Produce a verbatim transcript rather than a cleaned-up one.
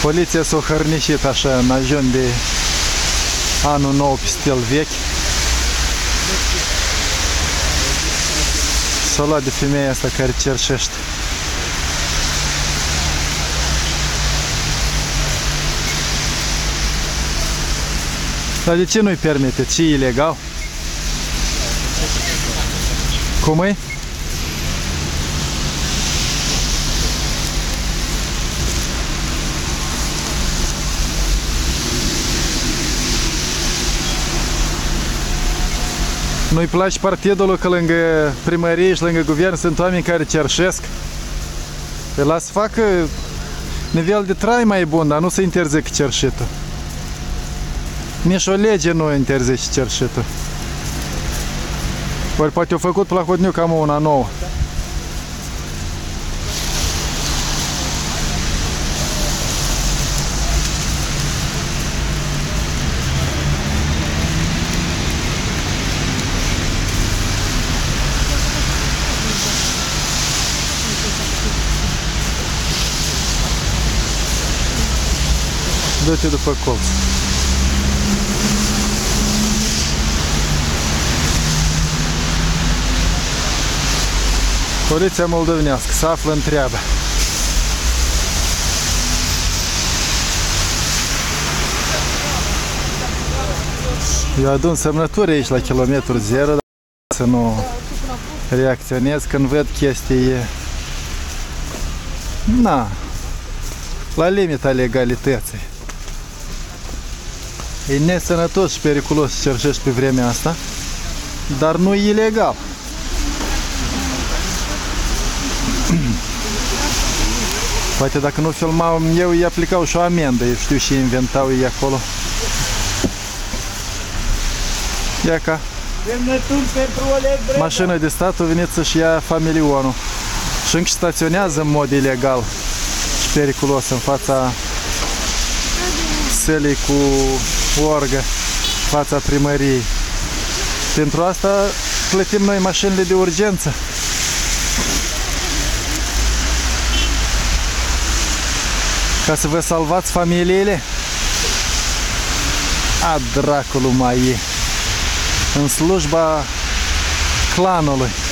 Poliția s-a hărnișit așa în ajun de anul nou pe stil vechi. S-a luat de femeia asta care cerșește. Dar de ce nu-i permite? Ce e ilegal? Cum e? Nu-i place partidul că lângă primărie și lângă guvern sunt oameni care cerșesc? Îi las să facă nivel de trai mai bun, dar nu să interzic cerșitul. Nici o lege nu interzice cerșitul. Ori poate au făcut Plahotniuc cam una nouă. Du-te după colț. Poliția moldovenească se află în treabă. Eu adun semnături aici la kilometru zero, dar să nu reacționez când văd chestii, na, la limita legalității. E nesănătos și periculos să cerșești pe vremea asta, dar nu e ilegal. Poate dacă nu filmau eu, îi aplicau și o amendă, eu știu și inventau ei acolo. Ia ca mașina de stat a venit să-și ia familionul și încă staționează în mod ilegal și periculos în fața sălii cu orgă, fața primăriei. Pentru asta plătim noi mașinile de urgență. Ca să vă salvați familiile? A dracului mai e. În slujba clanului.